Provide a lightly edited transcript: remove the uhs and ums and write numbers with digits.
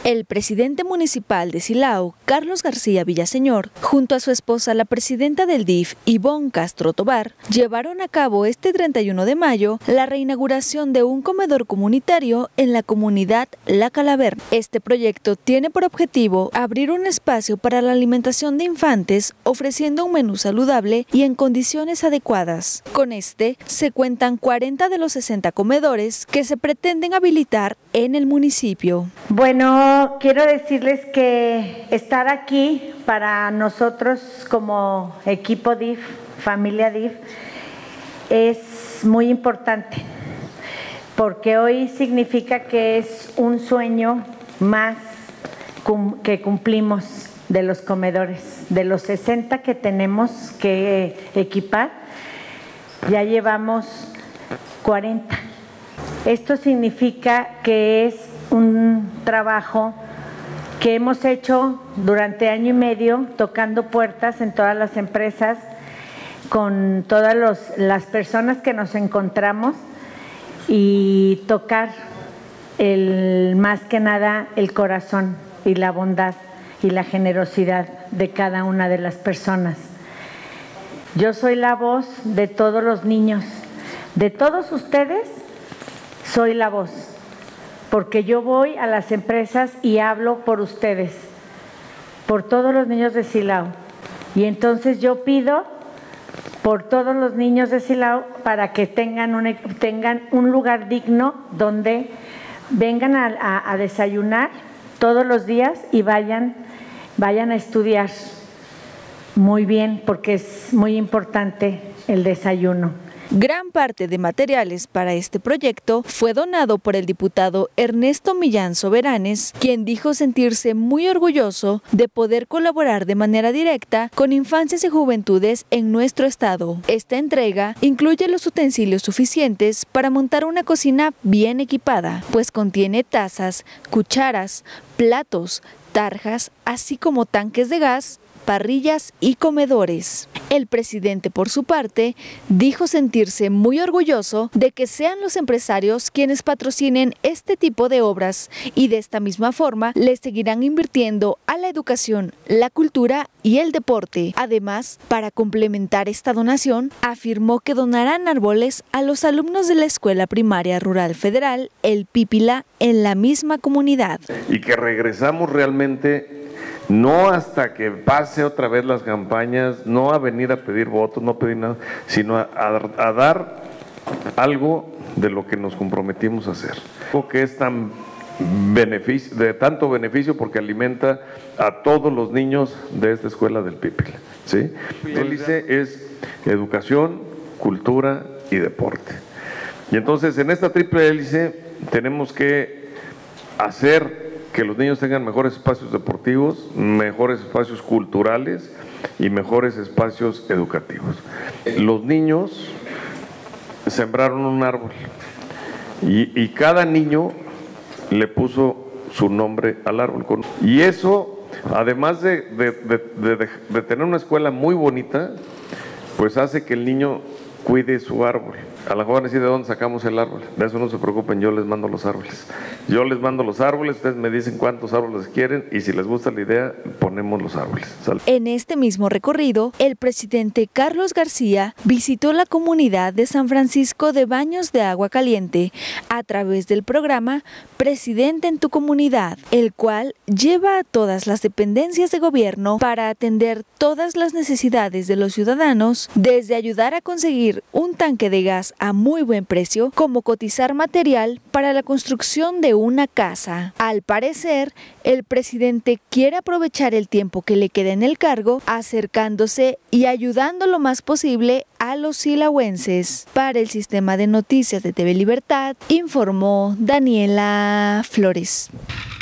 El presidente municipal de Silao, Carlos García Villaseñor, junto a su esposa, la presidenta del DIF, Ivonne Castro Tobar, llevaron a cabo este 31 de mayo la reinauguración de un comedor comunitario en la comunidad La Calaverna. Este proyecto tiene por objetivo abrir un espacio para la alimentación de infantes, ofreciendo un menú saludable y en condiciones adecuadas. Con este se cuentan 40 de los 60 comedores que se pretenden habilitar en el municipio. Bueno, quiero decirles que estar aquí para nosotros como equipo DIF, familia DIF, es muy importante, porque hoy significa que es un sueño más que cumplimos de los comedores. De los 60 que tenemos que equipar, ya llevamos 40. Esto significa que es un trabajo que hemos hecho durante año y medio, tocando puertas en todas las empresas, con todas las personas que nos encontramos, y tocar más que nada el corazón y la bondad y la generosidad de cada una de las personas. Yo soy la voz de todos los niños, de todos ustedes soy la voz, porque yo voy a las empresas y hablo por ustedes, por todos los niños de Silao. Y entonces yo pido por todos los niños de Silao para que tengan un lugar digno donde vengan a desayunar todos los días y vayan a estudiar muy bien, porque es muy importante el desayuno. Gran parte de materiales para este proyecto fue donado por el diputado Ernesto Millán Soberanes, quien dijo sentirse muy orgulloso de poder colaborar de manera directa con infancias y juventudes en nuestro estado. Esta entrega incluye los utensilios suficientes para montar una cocina bien equipada, pues contiene tazas, cucharas, platos, tarjas, así como tanques de gas, parrillas y comedores. El presidente, por su parte, dijo sentirse muy orgulloso de que sean los empresarios quienes patrocinen este tipo de obras y de esta misma forma les seguirán invirtiendo a la educación, la cultura y el deporte. Además, para complementar esta donación, afirmó que donarán árboles a los alumnos de la Escuela Primaria Rural Federal, el Pípila, en la misma comunidad. Y que regresamos realmente no hasta que pase otra vez las campañas, no a venir a pedir votos, no a pedir nada, sino a dar algo de lo que nos comprometimos a hacer. Algo que es de tanto beneficio porque alimenta a todos los niños de esta escuela del Pípila, ¿sí? El hélice es educación, cultura y deporte. Y entonces en esta triple hélice tenemos que hacer que los niños tengan mejores espacios deportivos, mejores espacios culturales y mejores espacios educativos. Los niños sembraron un árbol y cada niño le puso su nombre al árbol. Y eso, además de tener una escuela muy bonita, pues hace que el niño cuide su árbol. A lo mejor van a decir de dónde sacamos el árbol. De eso no se preocupen, yo les mando los árboles. Yo les mando los árboles, ustedes me dicen cuántos árboles quieren y si les gusta la idea, ponemos los árboles. ¿Sale? En este mismo recorrido, el presidente Carlos García visitó la comunidad de San Francisco de Baños de Agua Caliente a través del programa Presidente en tu Comunidad, el cual lleva a todas las dependencias de gobierno para atender todas las necesidades de los ciudadanos, desde ayudar a conseguir un tanque de gas a muy buen precio, como cotizar material para la construcción de una casa. Al parecer, el presidente quiere aprovechar el tiempo que le queda en el cargo, acercándose y ayudando lo más posible a los silauenses. Para el Sistema de Noticias de TV Libertad, informó Daniela Flores.